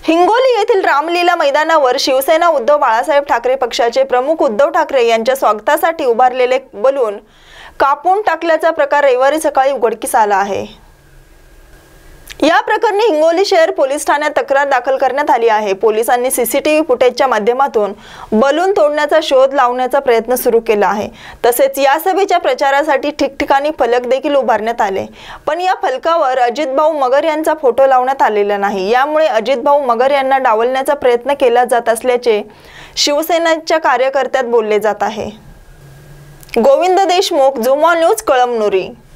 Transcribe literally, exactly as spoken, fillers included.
हिंगोली येथील रामलीला मैदानावर शिवसेना उद्धव बाळासाहेब ठाकरे पक्षाचे प्रमुख उद्धव ठाकरे यांच्या स्वागतासाठी उभारलेले बलून कापून टाकल्याचा प्रकार रविवारी सकाळी उघडकीस आला आहे। या प्रकरणी हिंगोली शहर पोलीस ठाण्यात तक्रार दाखल करण्यात आली आहे। पोलिसांनी सीसीटीव्ही फुटेजच्या माध्यमातून बलून तोडण्याचा शोध लावण्याचा प्रयत्न सुरू केला आहे। तसेच या सभेच्या प्रचारासाठी ठिकठिकाणी फलक देखील उभारण्यात आले, पण या फलकावर अजितभाऊ मगर यांचा फोटो लावण्यात आलेला नाही। यामुळे अजितभाऊ मगर यांना डावलण्याचा प्रयत्न केला जात असल्याचे शिवसेनेच्या कार्यकर्त्यात बोलले जात आहे। गोविंद देशमुख, झुमा न्यूज, कळमनुरी।